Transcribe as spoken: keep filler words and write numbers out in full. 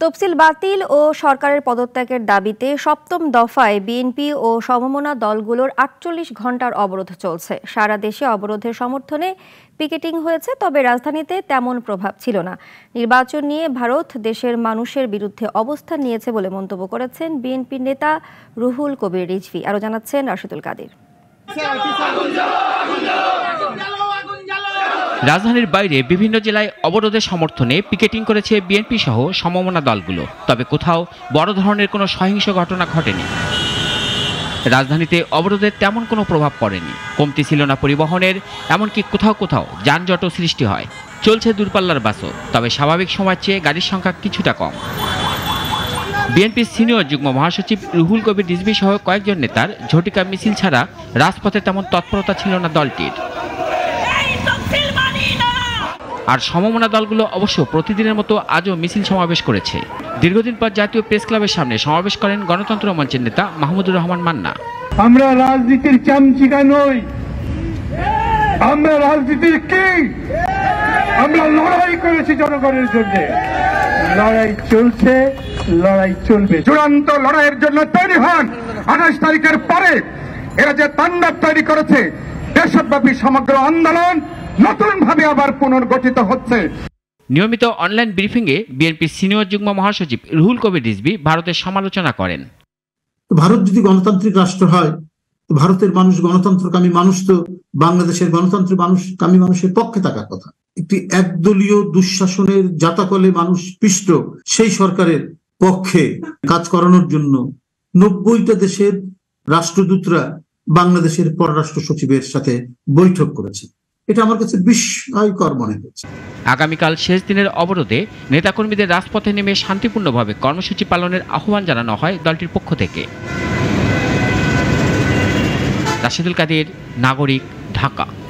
তফসিল বাতিল ও সরকারের পদত্যাগের দাবিতে সপ্তম দফায় বিএনপি ও সমমনা দলগুলোর আটচল্লিশ ঘণ্টার অবরোধ চলছে। সারা দেশে অবরোধের সমর্থনে পিকেটিং হয়েছে, তবে রাজধানীতে তেমন প্রভাব ছিল না। নির্বাচন নিয়ে ভারত দেশের মানুষের বিরুদ্ধে অবস্থান নিয়েছে বলে মন্তব্য করেছেন বিএনপির নেতা রুহুল কবির রিজভী। আরও জানাচ্ছেন রাশিদুল কাদির। রাজধানীর বাইরে বিভিন্ন জেলায় অবরোধের সমর্থনে পিকেটিং করেছে বিএনপি সহ সমমনা দলগুলো, তবে কোথাও বড় ধরনের কোনো সহিংস ঘটনা ঘটেনি। রাজধানীতে অবরোধের তেমন কোনো প্রভাব পড়েনি, কমতি ছিল না পরিবহনের, এমনকি কোথাও কোথাও যানজটও সৃষ্টি হয়। চলছে দূরপাল্লার বাসও, তবে স্বাভাবিক সময়ের চেয়ে গাড়ির সংখ্যা কিছুটা কম। বিএনপির সিনিয়র যুগ্ম মহাসচিব রুহুল কবির রিজভী সহ কয়েকজন নেতার ঝটিকা মিছিল ছাড়া রাজপথে তেমন তৎপরতা ছিল না দলটির। আর সমমনা দলগুলো অবশ্য প্রতিদিনের মতো আজও মিছিল সমাবেশ করেছে। দীর্ঘদিন পর জাতীয় প্রেস ক্লাবের সামনে সমাবেশ করেন গণতন্ত্র মঞ্চের নেতা মাহমুদুর রহমান মান্না। আমরা রাজনীতির চামচিকা নই, আমরা রাজনীতির কিং। আমরা লড়াই করেছি জনগণের জন্য, লড়াই চলছে, লড়াই চলবে। চূড়ান্ত লড়াইয়ের জন্য তৈরি হন। আঠাশ তারিখের পরে এরা যে তাণ্ডব তৈরি করেছে, দেশব্যাপী সমগ্র আন্দোলন নতুন ভাবে আবার পুনর্গঠিত হচ্ছে। নিয়মিত অনলাইন ব্রিফিংয়ে বিএনপির সিনিয়র যুগ্ম মহাসচিব রুহুল কবির রিজভী ভারতের সমালোচনা করেন। ভারত যদি গণতান্ত্রিক রাষ্ট্র হয়, ভারতের মানুষ গণতন্ত্রকামী মানুষ, তো বাংলাদেশের গণতন্ত্র মানুষ কামী মানুষের পক্ষে থাকার কথা। একটি একদলীয় দুঃশাসনের জাতাকলে মানুষ পিষ্ট সেই সরকারের পক্ষে কাজ করানোর জন্য নব্বইটা দেশের রাষ্ট্রদূতরা বাংলাদেশের পররাষ্ট্র সচিবের সাথে বৈঠক করেছে। এটা আমার কাছে বিস্ময়কর মনে হচ্ছে। আগামীকাল শেষ দিনের অবরোধে নেতাকর্মীদের রাজপথে নেমে শান্তিপূর্ণভাবে কর্মসূচি পালনের আহ্বান জানানো হয় দলটির পক্ষ থেকে। রাশিদুল কাদির, নাগরিক, ঢাকা।